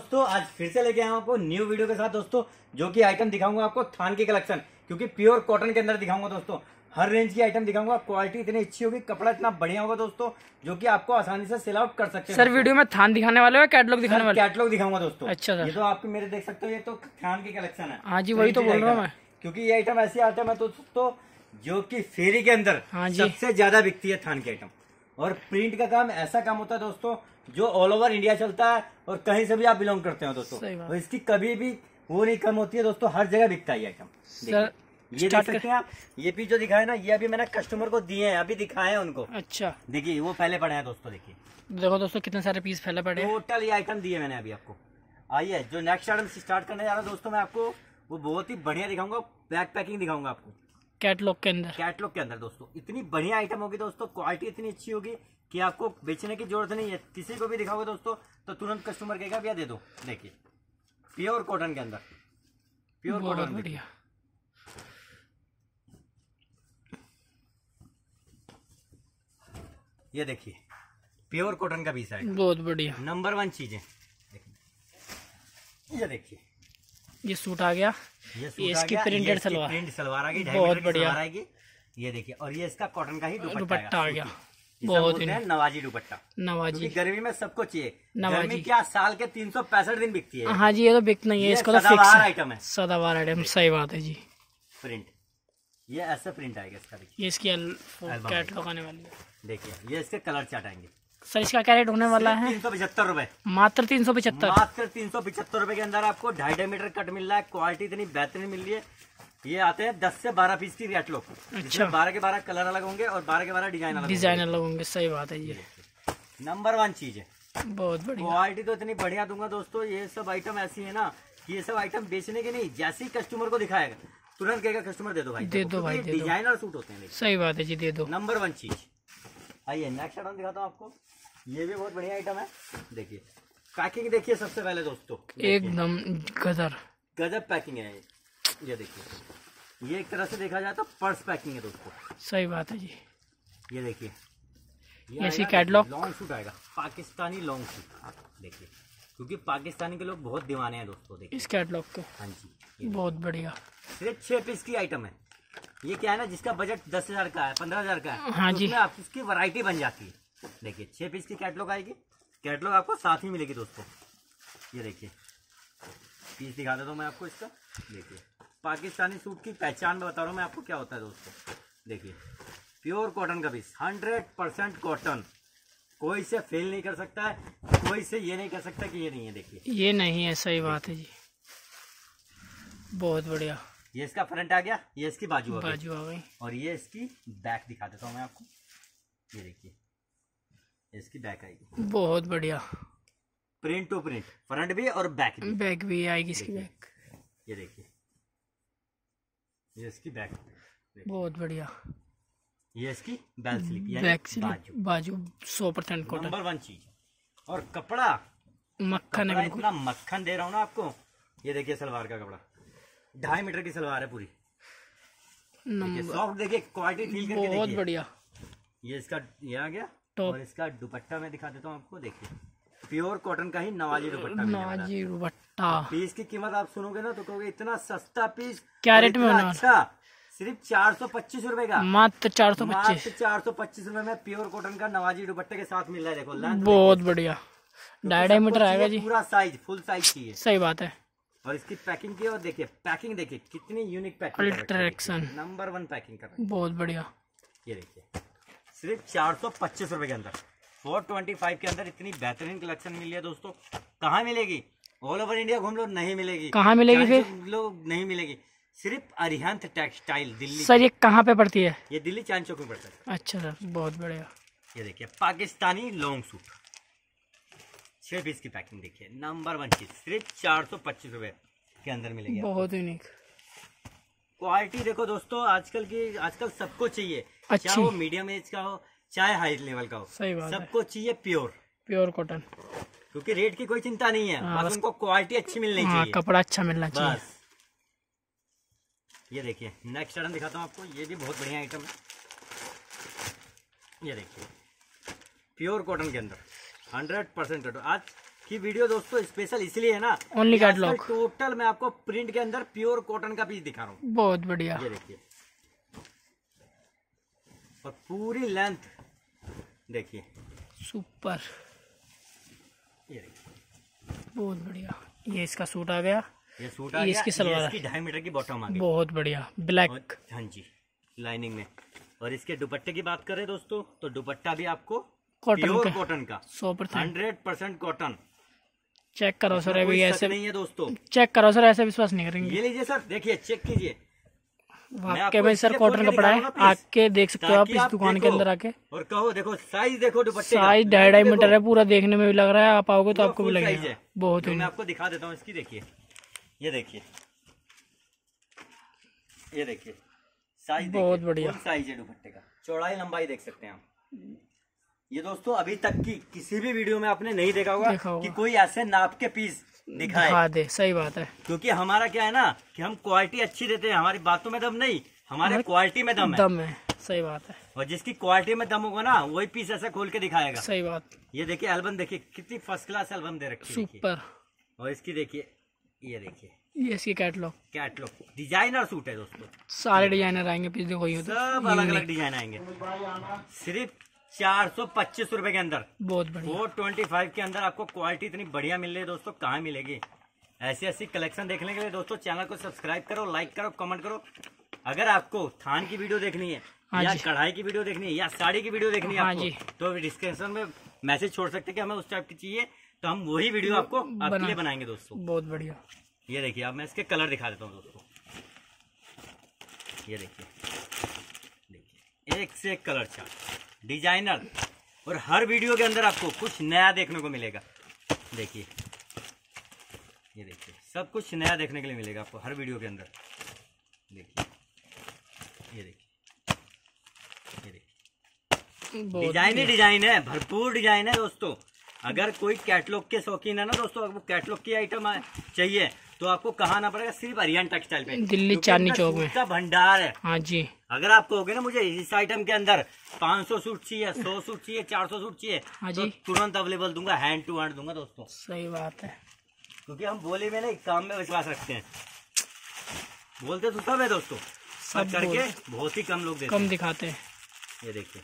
दोस्तों, आज फिर से लेके आया हूं आपको न्यू वीडियो के साथ दोस्तों, जो कि आइटम दिखाऊंगा आपको थान की कलेक्शन, क्योंकि प्योर कॉटन के अंदर दिखाऊंगा दोस्तों। हर रेंज की आइटम दिखाऊंगा, क्वालिटी इतनी अच्छी होगी, कपड़ा इतना बढ़िया होगा दोस्तों, जो कि आपको आसानी से सेल आउट कर सकते हैं। सर वीडियो में थान दिखाने वाले हो या कैटलॉग दिखाने वाले? कैटलॉग दिखाऊंगा दोस्तों। अच्छा सर, ये तो आपके मेरे देख सकते हो, ये तो थान की कलेक्शन है। हाँ जी, वही तो बोल रहा हूँ मैं, क्योंकि ये आइटम ऐसी आइटम है दोस्तों जो कि फेरी के अंदर सबसे ज्यादा बिकती है थान की आइटम। और प्रिंट का काम ऐसा काम होता है दोस्तों जो ऑल ओवर इंडिया चलता है, और कहीं से भी आप बिलोंग करते हो दोस्तों, और इसकी कभी भी वो नहीं कम होती है दोस्तों, हर जगह बिकता है ये आइटम। ये देख सकते हैं आप, ये पीस जो दिखाए ना, ये अभी मैंने कस्टमर को दिए हैं, अभी दिखाए हैं उनको। अच्छा, देखिए वो पहले पड़े हैं दोस्तों, देखिए देखो दोस्तों कितने सारे पीस पहले पड़े हैं। टोटल ये आइटम दिए मैंने अभी आपको। आइए, जो नेक्स्ट आइटम स्टार्ट करने जा रहा हूँ दोस्तों, मैं आपको वो बहुत ही बढ़िया दिखाऊंगा, बैक पैकिंग दिखाऊंगा आपको कैटलॉग के अंदर दोस्तों। इतनी बढ़िया आइटम होगी दोस्तों, क्वालिटी इतनी अच्छी होगी कि आपको बेचने की जरूरत नहीं है। किसी को भी दिखाओगे दोस्तों तो तुरंत कस्टमर कहेगा भैया दे दो। देखिए प्योर कॉटन के अंदर, प्योर कॉटन बढ़िया। ये देखिए प्योर कॉटन का पीस है, बहुत बढ़िया, नंबर 1 चीज है। ये देखिए, ये सूट आ गया, ये इसकी प्रिंटेड सलवार, प्रिंट सलवार आ गई, बहुत बढ़िया आएगी। ये देखिए, और ये इसका कॉटन का ही दुपट्टा आ गया, बहुत नवाजी दुपट्टा। नवाजी गर्मी में सबको चाहिए, गर्मी क्या साल के 365 दिन बिकती है। हाँ जी, ये तो बिक नहीं है, इसका तो फिक्स आइटम है, सदाबहार आइटम। सही बात है जी। प्रिंट, ये ऐसा प्रिंट आएगा इसका, देखिए ये इसकी कैटलॉग आने वाली है। देखिए ये इसके कलर चार्ट आएंगे। सर इसका क्या रेट होने वाला है? 375 रुपए, मात्र 375, मात्र 375 रुपए के अंदर आपको 2.5 मीटर कट मिल रहा है। क्वालिटी इतनी बेहतरीन मिल रही है। ये आते हैं 10 से 12 पीस की कैटलॉग। अच्छा, 12 के 12 कलर अलग होंगे और 12 के 12 डिजाइन अलग होंगे। सही बात है, ये नंबर 1 चीज है, बहुत बढ़िया। क्वालिटी तो इतनी बढ़िया दूंगा दोस्तों। ये सब आइटम ऐसी है ना कि ये सब आइटम बेचने के नहीं, जैसे ही कस्टमर को दिखाएगा तुरंत कहेगा कस्टमर दे दो भाई, दे दो भाई, डिजाइनर सूट होते हैं। सही बात है जी, दे दो। नंबर 1 चीज। आइए नेक्स्ट आइटम दिखाता हूँ आपको, ये भी बहुत बढ़िया आइटम है। देखिए पैकिंग देखिए सबसे पहले दोस्तों, एकदम गजब पैकिंग है। ये देखिए, ये एक तरह से देखा जाए तो पर्स पैकिंग है दोस्तों। सही बात है जी। ये देखिए, ऐसी कैटलॉग लॉन्ग सूट आएगा, पाकिस्तानी लॉन्ग सूट। देखिए, क्योंकि पाकिस्तानी के लोग बहुत दीवाने हैं दोस्तों। देखिए इस कैटलॉग के, हाँ जी, बहुत बढ़िया। सिर्फ 6 पीस की आइटम है। ये क्या है ना, जिसका बजट 10,000 का है, 15,000 का है, हाँ जी, उसमें आप उसकी वैरायटी बन जाती है। देखिए 6 पीस की कैटलॉग आएगी, कैटलॉग आपको साथ ही मिलेगी दोस्तों। ये देखिए पीस दिखा देता हूँ मैं आपको इसका। देखिए पाकिस्तानी सूट की पहचान बता रहा हूँ मैं आपको क्या होता है दोस्तों। देखिए प्योर कॉटन का पीस, 100% कॉटन, कोई से फेल नहीं कर सकता है, कोई से ये नहीं कर सकता कि ये नहीं है। देखिए ये नहीं है, सही बात है जी, बहुत बढ़िया। ये इसका फ्रंट आ गया, ये इसकी बाजू आ गई, और ये इसकी बैक दिखा देता हूँ मैं आपको। ये देखिए इसकी बैक आएगी, बहुत बढ़िया, प्रिंट टू प्रिंट, फ्रंट भी और बैक भी आएगी इसकी बैक। ये देखिए ये इसकी बैक, बहुत बढ़िया। ये इसकी बैक स्लिप, बाजू 100% कॉटन, नंबर 1 चीज। और कपड़ा मक्खन है, इतना मक्खन दे रहा हूँ ना आपको। ये देखिए सलवार का कपड़ा 2.5 मीटर की सलवार है पूरी। सॉफ्ट देखिए, क्वालिटी फील करके देखिए, बहुत बढ़िया। ये इसका ये आ गया, और इसका दुपट्टा मैं दिखा देता हूँ आपको। देखिए प्योर कॉटन का ही नवाजी दुपट्टा। पीस की कीमत आप सुनोगे ना तो कहोगे इतना सस्ता पीस क्या रेट में होना? अच्छा, सिर्फ 425 रुपए का, मात्र 425 रुपए में प्योर कॉटन का नवाजी दुपट्टे के साथ मिल रहा है। देखो बहुत बढ़िया, 2.5 मीटर आएगा जी, पूरा साइज, फुल साइज चाहिए। सही बात है। और इसकी पैकिंग की, और देखिए पैकिंग देखिए कितनी यूनिक पैकिंग, अल्ट्रेक्शन नंबर 1 पैकिंग कर रहा है, बहुत बढ़िया। ये देखिए सिर्फ 425 रुपए के अंदर, 425 के अंदर इतनी बेहतरीन कलेक्शन मिली है दोस्तों। कहाँ मिलेगी? ऑल ओवर इंडिया घूम लो, नहीं मिलेगी। कहाँ मिलेगी फिर? लोग नहीं मिलेगी, सिर्फ अरिहंत टेक्सटाइल दिल्ली। सर ये कहाँ पे पड़ती है? ये दिल्ली चांद चौक में पड़ता है। अच्छा सर, बहुत बढ़िया। ये देखिए पाकिस्तानी लॉन्ग सूट, 6 पीस की पैकिंग देखिए, नंबर 1 चीज, सिर्फ 425 रुपए के अंदर मिलेगी, बहुत यूनिक क्वालिटी। देखो दोस्तों, आजकल सबको चाहिए, चाहे वो मीडियम एज का हो चाहे हाई लेवल का हो, सही बात, सबको चाहिए प्योर कॉटन, क्योंकि रेट की कोई चिंता नहीं है, बस उनको क्वालिटी अच्छी मिलनी चाहिए, कपड़ा अच्छा मिलना चाहिए बस। ये देखिए नेक्स्ट आइटम दिखाता हूँ आपको, ये भी बहुत बढ़िया आइटम है। ये देखिए प्योर कॉटन के अंदर 100% कॉटन। आज की वीडियो दोस्तों स्पेशल इसलिए है ना, ओनली कैटलॉग। टोटल मैं आपको प्रिंट के अंदर प्योर कॉटन का पीस दिखा रहा हूँ। बहुत बढ़िया। ये देखिए, और पूरी लेंथ देखिए, सुपर। ये देखिए, बहुत बढ़िया। ये इसका सूट आ गया, ये सूट आ ये गया, इसकी सलवार, इसकी 2.5 मीटर की बॉटम आ गई। बहुत बढ़िया ब्लैक। हाँ जी, लाइनिंग में। और इसके दुपट्टे की बात करें दोस्तों, तो दुपट्टा भी आपको प्योर कॉटन का 100%, 100% कॉटन। चेक करो सर, अभी ऐसे नहीं है दोस्तों, चेक करो सर, ऐसे विश्वास नहीं करेंगे। ये लीजिए सर, देखिए चेक कीजिए, वाकई में सर कॉटन कपड़ा है, आके देख सकते हो आप इस दुकान के अंदर आके। और कहो देखो साइज, देखो दुपट्टे साइज 2.5 मीटर है, पूरा देखने में भी लग रहा है, आप आओगे तो आपको भी साइज लगेगा है। बहुत तो ही। मैं आपको दिखा देता हूँ इसकी, देखिए, ये देखिए, ये देखिए साइज, बहुत बढ़िया साइज है दुपट्टे का, चौड़ाई लंबाई देख सकते हैं आप। ये दोस्तों अभी तक की किसी भी वीडियो में आपने नहीं देखा होगा कि कोई ऐसे नाप के पीस दिखा दे। सही बात है, क्योंकि हमारा क्या है ना कि हम क्वालिटी अच्छी देते हैं, हमारी बातों में दम नहीं, हमारे क्वालिटी में दम है। सही बात है। और जिसकी क्वालिटी में दम होगा ना, वही पीस ऐसे खोल के दिखाएगा। सही बात। ये देखिए एल्बम, देखिए कितनी फर्स्ट क्लास एल्बम दे रखी है, सुपर। और इसकी देखिए, ये देखिए, ये इसकी कैटलॉग डिजाइनर सूट है दोस्तों, सारे डिजाइनर आएंगे पीस, देखो ये सब अलग अलग डिजाइन आएंगे। सिर्फ 425 रुपए के अंदर, बहुत बढ़िया। 425 के अंदर आपको क्वालिटी इतनी बढ़िया मिल रही है दोस्तों, कहाँ मिलेगी। ऐसी ऐसी कलेक्शन देखने के लिए दोस्तों चैनल को सब्सक्राइब करो, लाइक करो, कमेंट करो। अगर आपको थान की वीडियो देखनी है, या कढ़ाई की वीडियो देखनी है, या साड़ी की वीडियो देखनी है आपको, तो डिस्क्रिप्शन में मैसेज छोड़ सकते हैं कि हमें उस टाइप की चाहिए, तो हम वही वीडियो आपको आपके लिए बनाएंगे दोस्तों। बहुत बढ़िया। ये देखिए, अब मैं इसके कलर दिखा देता हूँ दोस्तों, ये देखिए, देखिए एक से एक कलर चार्ट, डिजाइनर, और हर वीडियो के अंदर आपको कुछ नया देखने को मिलेगा। देखिए, ये देखिए, सब कुछ नया देखने के लिए मिलेगा आपको हर वीडियो के अंदर। देखिए, ये देखिए, ये देखिए, डिजाइन ही डिजाइन है, भरपूर डिजाइन है दोस्तों। अगर कोई कैटलॉग के शौकीन है ना दोस्तों, अगर वो कैटलॉग की आइटम चाहिए तो आपको कहाँ आना पड़ेगा, सिर्फ अरियन टेक्सटाइल पे, दिल्ली चांदनी चौक में का भंडार है। हाँ जी। अगर आप कहोगे ना मुझे इस आइटम के अंदर 500 सूट चाहिए, 100 सूट चाहिए, 400 सूट चाहिए, हाँ तो जी, तुरंत अवेलेबल दूंगा, हैंड टू हैंड दूंगा दोस्तों। सही बात है, क्योंकि हम बोले में नहीं, काम में विश्वास रखते हैं। बोलते तो सब है दोस्तों, सब करके बहुत ही कम लोग देते कम दिखाते हैं। ये देखिए,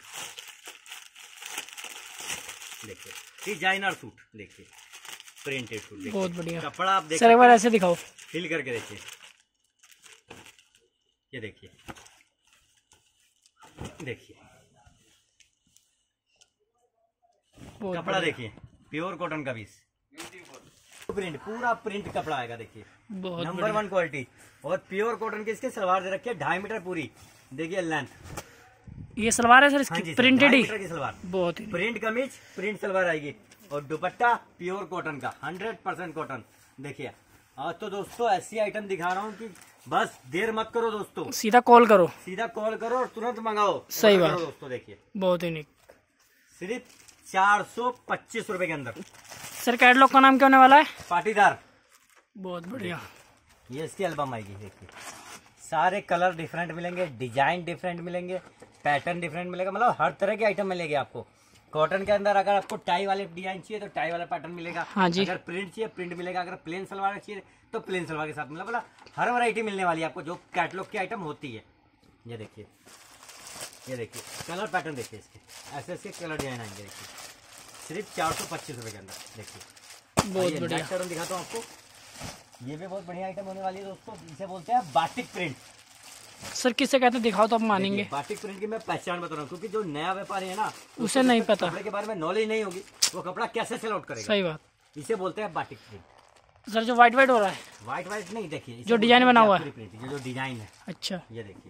देखिए डिजाइनर सूट, देखिए प्रिंटेड सूट, देखिए बहुत बढ़िया कपड़ा आप देखिए, सर एक बार ऐसे दिखाओ, फील करके देखिए, ये देखिए, देखिए कपड़ा देखिए, प्योर कॉटन का पीस, प्रिंट, पूरा प्रिंट कपड़ा आएगा। देखिए नंबर 1 क्वालिटी, और प्योर कॉटन की इसकी सलवार दे रखी है 2.5 मीटर पूरी। देखिए लेंथ, ये सलवार है सर इसकी, हाँ प्रिंटेड ही, की सलवार, बहुत ही प्रिंट कमीज, प्रिंट सलवार आएगी, और दुपट्टा प्योर कॉटन का 100% कॉटन। देखिए आज तो दोस्तों ऐसी आइटम दिखा रहा हूँ कि बस देर मत करो दोस्तों, सीधा कॉल करो, सीधा कॉल करो और तुरंत मंगाओ। सही बात दोस्तों, देखिए बहुत ही यूनिक, सिर्फ 425 रुपए के अंदर। सर कैटलॉग का नाम क्या होने वाला है? पाटीदार। बहुत बढ़िया, ये इसकी एल्बम आएगी। देखिए सारे कलर डिफरेंट मिलेंगे, डिजाइन डिफरेंट मिलेंगे, पैटर्न डिफरेंट मिलेगा, मतलब हर तरह के आइटम मिलेगी आपको। कॉटन के अंदर अगर आपको टाई वाले डिजाइन चाहिए तो टाई वाला पैटर्न मिलेगा, हाँ जी, अगर प्रिंट चाहिए प्रिंट मिलेगा, अगर प्लेन सलवार चाहिए तो प्लेन सलवार के साथ मिलेगा, मतलब हर वैरायटी मिलने वाली है आपको जो कैटलॉग की आइटम होती है। ये देखिए, ये देखिए कलर पैटर्न देखिए, इसके ऐसे ऐसे कलर डिजाइन आएंगे। देखिए सिर्फ 425 रुपए के अंदर। देखिए बहुत बढ़िया, पैटर्न दिखाता हूँ आपको, ये भी बहुत बढ़िया आइटम होने वाली है दोस्तों। इसे बोलते हैं बाटिक प्रिंट। सर किससे कहते हैं दिखाओ तो आप मानेंगे। बाटिक प्रिंट की मैं पहचान बता रहा हूँ, क्योंकि जो नया व्यापारी है ना उसे नहीं पता, कपड़े के बारे में नॉलेज नहीं होगी, वो कपड़ा कैसे सेल आउट करेगा। सही बात, इसे बोलते हैं बाटिक प्रिंट। सर जो व्हाइट हो रहा है, व्हाइट नहीं, देखिए जो डिजाइन बना हुआ है, ये जो डिजाइन है। अच्छा ये देखिए,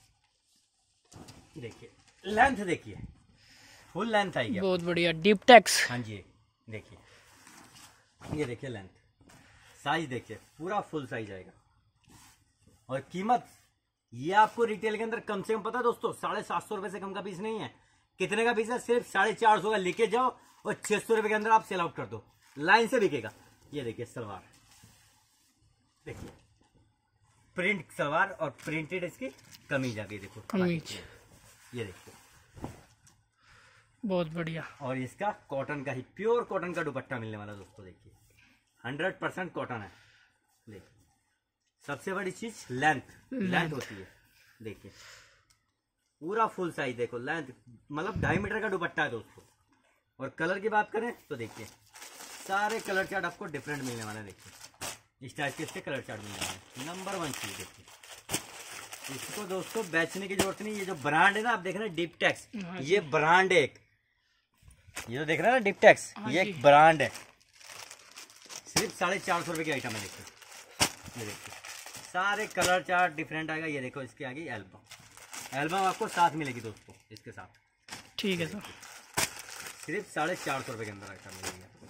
देखिए लेंथ देखिए, फुल लेंथ आएगी, बहुत बढ़िया, डीप टेक्स। हाँ जी देखिए, ये देखिए लेंथ, साइज देखिए पूरा फुल साइज आएगा। और कीमत ये आपको रिटेल के अंदर कम से कम पता है दोस्तों, 750 रुपए से कम का पीस नहीं है। कितने का पीस है? सिर्फ 450 का लेके जाओ और 600 रुपए के अंदर आप सेल आउट कर दो, लाइन से बिकेगा। ये देखिए सलवार, देखिए प्रिंट सलवार और प्रिंटेड इसकी कमीज आ गई। देखो कमीज, ये देखिए बहुत बढ़िया। और इसका कॉटन का ही प्योर कॉटन का दुपट्टा मिलने वाला दोस्तों, देखिए 100% कॉटन है। देखिए सबसे बड़ी चीज लेंथ होती है, देखिए पूरा फुल साइज, देखो लेंथ मतलब 2.5 मीटर का दुपट्टा है दोस्तों। और कलर की बात करें तो देखिए सारे कलर चार्ट आपको डिफरेंट मिलने वाला है। देखिए इस टाइप के इसके कलर चार्ट मिलने वाले हैं। नंबर 1 चीज देखिए, इसको दोस्तों बेचने की जरूरत नहीं। ये जो ब्रांड है ना, आप देख रहे हैं डिपटेक्स, ये ब्रांड है एक, ये तो देख रहे हैं ना डिपटेक्स, ये एक ब्रांड है। सिर्फ 450 रुपए की आइटम है। देखिए ये देखिए सारे कलर चार्ट डिफरेंट आएगा। ये देखो इसके आगे एल्बम आपको साथ मिलेगी दोस्तों इसके साथ। ठीक है सर, सिर्फ 450 रुपए के अंदर आइटम मिलेगी आपको।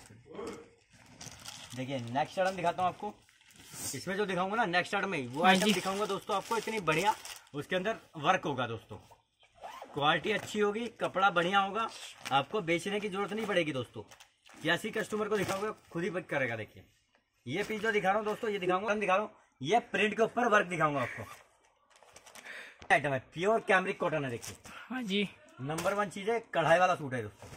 देखिए नेक्स्ट आइटम दिखाता हूँ आपको। इसमें जो दिखाऊंगा ना नेक्स्ट आइटम में, वो आइटम दिखाऊंगा दोस्तों आपको इतनी बढ़िया, उसके अंदर वर्क होगा दोस्तों, क्वालिटी अच्छी होगी, कपड़ा बढ़िया होगा, आपको बेचने की जरूरत नहीं पड़ेगी दोस्तों। जैसी कस्टमर को दिखाओगे खुद ही पिक करेगा। देखिए ये पीस जो दिखा रहा हूँ दोस्तों, ये दिखा रहा हूँ, ये प्रिंट के ऊपर वर्क दिखाऊंगा आपको। आइटम है प्योर कैमरिक कॉटन है। देखिए हाँ जी, नंबर 1 चीज है, कढ़ाई वाला सूट है दोस्तों।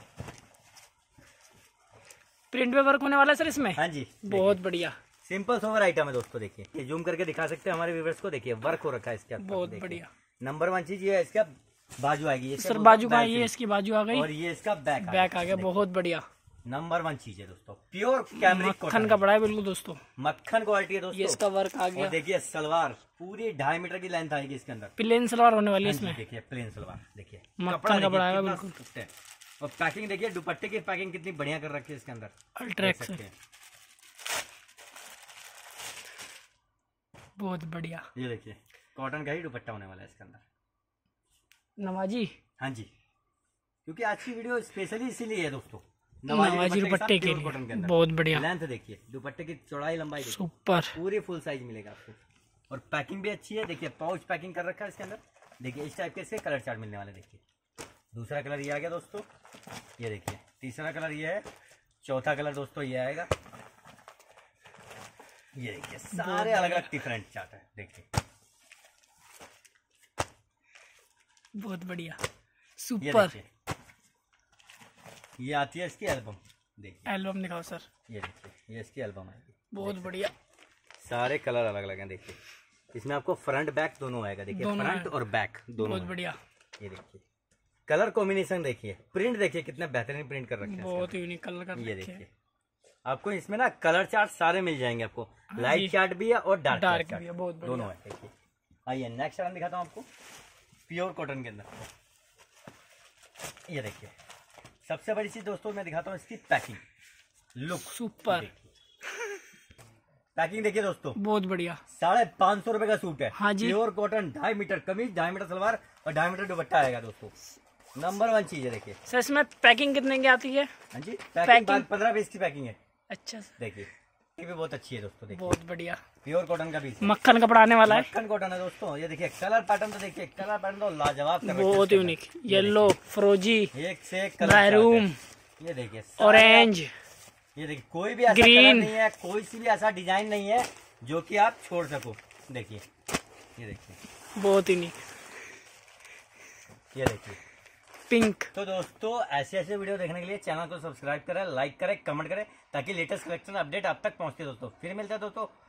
प्रिंट पे वर्क होने वाला है सर इसमें। हाँ जी बहुत बढ़िया, सिंपल सोवर आइटम है दोस्तों। देखिए ये जूम करके दिखा सकते हैं हमारे व्यूअर्स को। देखिए वर्क हो रखा है इसके ऊपर, बहुत बढ़िया। नंबर 1 चीज ये है, इसका बाजू आएगी सर, बाजू का ये इसकी बाजू आ गई और ये इसका बैक आ गया। बहुत बढ़िया, नंबर 1 चीज है दोस्तों, प्योर कैमरिक मक्खन कपड़ा है बिल्कुल दोस्तों, मक्खन क्वालिटी है दोस्तों। ये इसका वर्क आ गया। और देखिए सलवार पूरी 2.5 मीटर की लेंथ आएगी इसके अंदर, प्लेन सलवार होने वाली है इसमें। देखिए प्लेन सलवार, देखिए मक्खन कपड़ा है बिल्कुल। और पैकिंग देखिए, दुपट्टे की पैकिंग कितनी बढ़िया कर रखी है इसके अंदर, अल्ट्राएक्स बहुत बढ़िया। ये देखिए कॉटन का ही दुपट्टा होने वाला है इसके अंदर। नवाजी, हाँ जी, क्योंकि आज की वीडियो स्पेशली इसीलिए है दोस्तों, नवाजी दुपट्टे के लिए कॉटन के अंदर। बहुत बढ़िया लेंथ देखिए, दुपट्टे की चौड़ाई लंबाई देखिए, सुपर, पूरी फुल साइज मिलेगा आपको। और पैकिंग भी अच्छी है, देखिए पाउच पैकिंग कर रखा है इसके अंदर। देखिए इस टाइप के इसके कलर चार्ट मिलने वाले। देखिए दूसरा कलर ये आ गया दोस्तों, ये देखिए तीसरा कलर ये है, चौथा कलर दोस्तों ये आएगा। ये देखिए सारे अलग अलग डिफरेंट चार्ट है। देखिए बहुत बढ़िया, ये सुपर। देखिए ये आती है इसकी एल्बम। देखिए एल्बम दिखाओ सर। ये देखिए ये इसकी एल्बम आएगी। बहुत बढ़िया, सारे कलर अलग अलग हैं। देखिए इसमें आपको फ्रंट बैक दोनों आएगा। देखिए फ्रंट और बैक दोनों। बहुत बढ़िया। ये देखिए कलर कॉम्बिनेशन देखिए, प्रिंट देखिए कितना बेहतरीन प्रिंट कर रखे हैं। बहुत यूनिक कलर कर ये रखे हैं। देखिए आपको इसमें ना कलर चार्ट सारे मिल जाएंगे आपको, लाइट चार्ट भी है और डार्क भी है। बहुत बढ़िया, दोनों है। देखिए आइए नेक्स्ट आइटम दिखाता हूँ आपको, प्योर कॉटन के अंदर। ये देखिए सबसे बड़ी चीज दोस्तों मैं दिखाता हूँ इसकी पैकिंग लुक, सुपर। पैकिंग देखिए दोस्तों, बहुत बढ़िया। 550 रुपए का सूट है। हाँ जी, प्योर कॉटन, 2.5 मीटर कमीज, 2.5 मीटर सलवार और 2.5 मीटर दुपट्टा आएगा दोस्तों। नंबर 1 चीज है। देखिए सर इसमें पैकिंग कितने की आती है? हाँ जी पैकिंग 15-20 की पैकिंग है। अच्छा सर, देखिए ये भी बहुत अच्छी है दोस्तों। देखिए बहुत बढ़िया, प्योर कॉटन का भी मक्खन कपड़ा आने वाला है। मक्खन कॉटन है दोस्तों। ये देखिए कलर पैटर्न तो देखिए, कलर पैटर्न तो लाजवाब कर रखे हैं बहुत इसके यूनिक, येलो, फ्रोजी, एक से एक कलर मैरून, ये देखिए ऑरेंज, ये देखिए कोई भी ऐसा ग्रीन नहीं है, कोई सी भी ऐसा डिजाइन नहीं है जो कि आप छोड़ सको। देखिए ये देखिए बहुत यूनिक, ये देखिए पिंक। तो दोस्तों ऐसे ऐसे वीडियो देखने के लिए चैनल को सब्सक्राइब करें, लाइक करें, कमेंट करें, ताकि लेटेस्ट कलेक्शन अपडेट आप तक पहुंचते दोस्तों। फिर मिलते हैं दोस्तों